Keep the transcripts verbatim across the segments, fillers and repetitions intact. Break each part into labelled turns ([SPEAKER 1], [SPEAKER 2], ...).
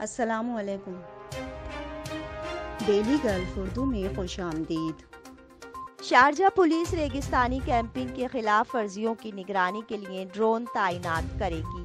[SPEAKER 1] अस्सलामु अलैकुम। Daily Gulf Urdu में खुशामदीद।
[SPEAKER 2] शारजा पुलिस रेगिस्तानी कैंपिंग के खिलाफ वर्जियों की निगरानी के लिए ड्रोन तैनात करेगी।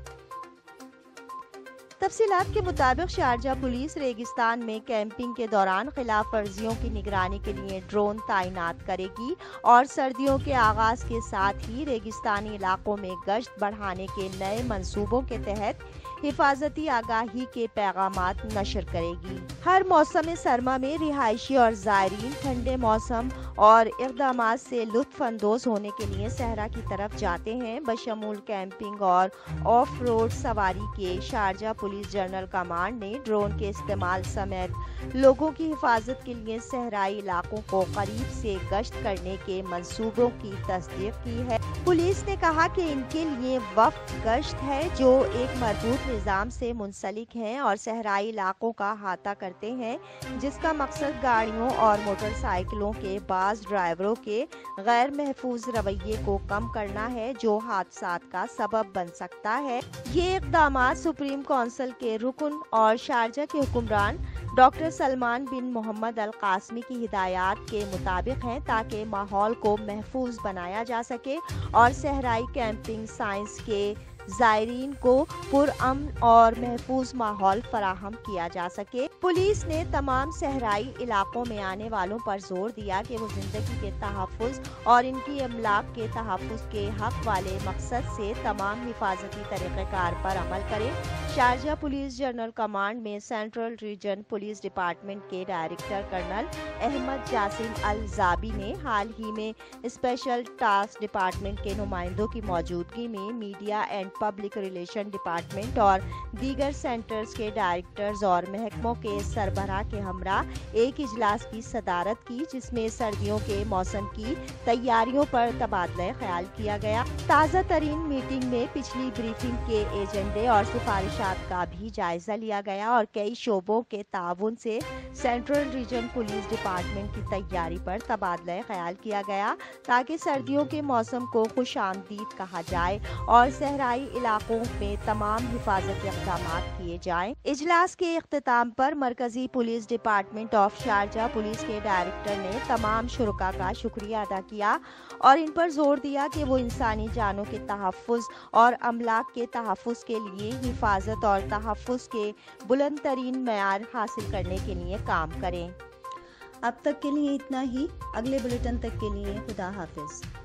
[SPEAKER 2] तफसीलात के मुताबिक शारजा पुलिस रेगिस्तान में कैंपिंग के दौरान खिलाफ वर्जियों की निगरानी के लिए ड्रोन तैनात करेगी और सर्दियों के आगाज के साथ ही रेगिस्तानी इलाकों में गश्त बढ़ाने के नए मंसूबों के तहत हिफाजती आगाही के पैगामात नशर करेगी। हर मौसम सरमा में रिहायशी और ज़ायरीन ठंडे मौसम और इक़दामात से लुत्फ़ अंदोज होने के लिए सहरा की तरफ जाते हैं, बशमूल कैंपिंग और ऑफ रोड सवारी के। शारजा पुलिस जनरल कमांड ने ड्रोन के इस्तेमाल समेत लोगों की हिफाजत के लिए सहराई इलाकों को करीब से गश्त करने के मंसूबों की तस्दीक की है। पुलिस ने कहा कि इनके लिए वफ्त गश्त है जो एक मजबूत निज़ाम से मुंसलिक हैं और सहराई इलाकों का अहाता करते हैं, जिसका मकसद गाड़ियों और मोटरसाइकिलों के बाज़ ड्राइवरों के गैर महफूज रवैये को कम करना है जो हादसात का सबब बन सकता है। ये इक़दामात सुप्रीम काउंसिल के रुकन और शारजा के हुक्मरान doctor Salman bin Mohammed Al Qasimi की हिदायत के मुताबिक हैं ताकि माहौल को महफूज बनाया जा सके और सहराई कैंपिंग साइंस के ज़ायरीन को पुरअमन और महफूज माहौल फराहम किया जा सके। पुलिस ने तमाम सहराई इलाकों में आने वालों पर जोर दिया कि वो जिंदगी के तहफ़्फ़ुज़ और इनकी अमलाक के तहफ़्फ़ुज़ के हक वाले मकसद से तमाम हिफाजती तरीक़ेकार पर अमल करें। शारजा पुलिस जनरल कमांड में सेंट्रल रीजन पुलिस डिपार्टमेंट के director colonel Ahmed Jasim Al Zaabi ने हाल ही में स्पेशल टास्क डिपार्टमेंट के नुमाइंदों की मौजूदगी में media and public relation department और दीगर सेंटर्स के डायरेक्टर्स और महकमों के सरबराह के हमरा एक इजलास की सदारत की, जिसमें सर्दियों के मौसम की तैयारियों पर तबादला ख्याल किया गया। ताज़ा तरीन मीटिंग में पिछली ब्रीफिंग के एजेंडे और सिफारिशात का भी जायजा लिया गया और कई शोबों के ताउन से सेंट्रल रीजन पुलिस डिपार्टमेंट की तैयारी पर तबादला ख्याल किया गया ताकि सर्दियों के मौसम को खुशामदीद कहा जाए और सहराई इलाकों में तमाम हिफाजती इक़दाम किए जाएं। इजलास के इख्तिताम पर मरकजी police department of Sharjah police के डायरेक्टर ने तमाम शुरका का शुक्रिया अदा किया और इन पर जोर दिया कि वो इंसानी जानों के तहफ़्फ़ुज़ और अमलाक के तहफ़्फ़ुज़ के लिए हिफाजत और तहफ़्फ़ुज़ के बुलंद तरीन मेयार हासिल करने के लिए काम करें।
[SPEAKER 1] अब तक के लिए इतना ही। अगले बुलेटिन तक के लिए खुदा हाफिज।